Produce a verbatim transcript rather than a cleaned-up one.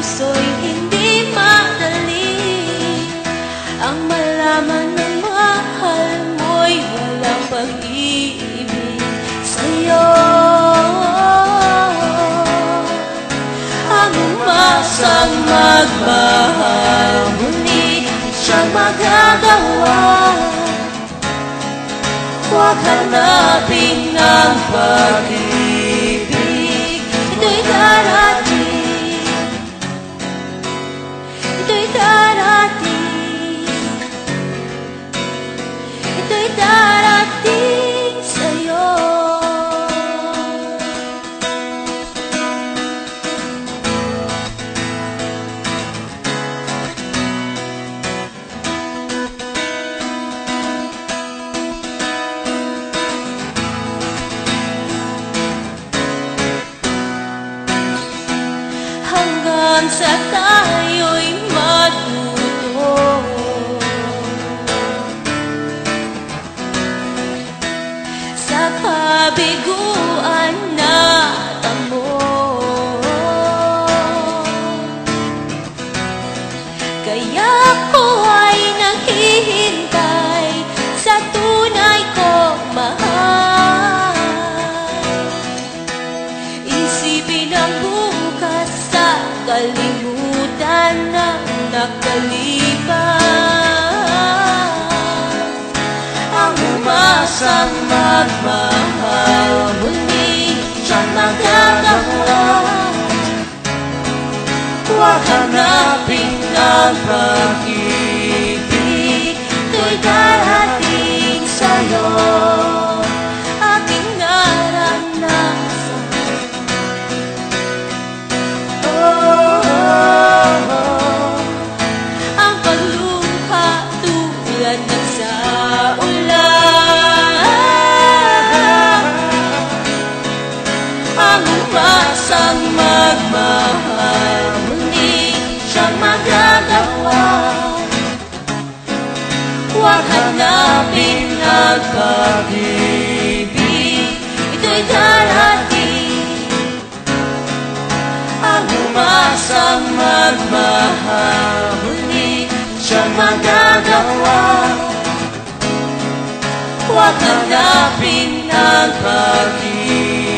puso'y hindi madali. Ang malaman ng mahal mo'y walang pag-ibig sa'yo. Ang umasang magmahal, ngunit siyang magagawa. Huwag hanapin ang pag-ibig, ito'y darating, ito'y darating, ito'y darating sa'yo. Hanggang sa tayo'y matuto, sa kabiguan na tamo. Kaya ako ay naghihintay sa tunay kong mahal. Isipin ang bukas sa kalimutan ng nakalipas. Ang umasang magmahal, muli siyang magagawa. Huwag hanapin ang pag-ibig, ito'y darating sa'yo. Aking naranasan, oh, oh, oh, ang pagluha tulad ng sa ulan. Ang umasang magmahal, muli siyang magagawa. Huwag hanapin ang pag-ibig, ito'y darating. Ang umasang magmahal, muli siyang magagawa. Huwag hanapin ang pag-ibig,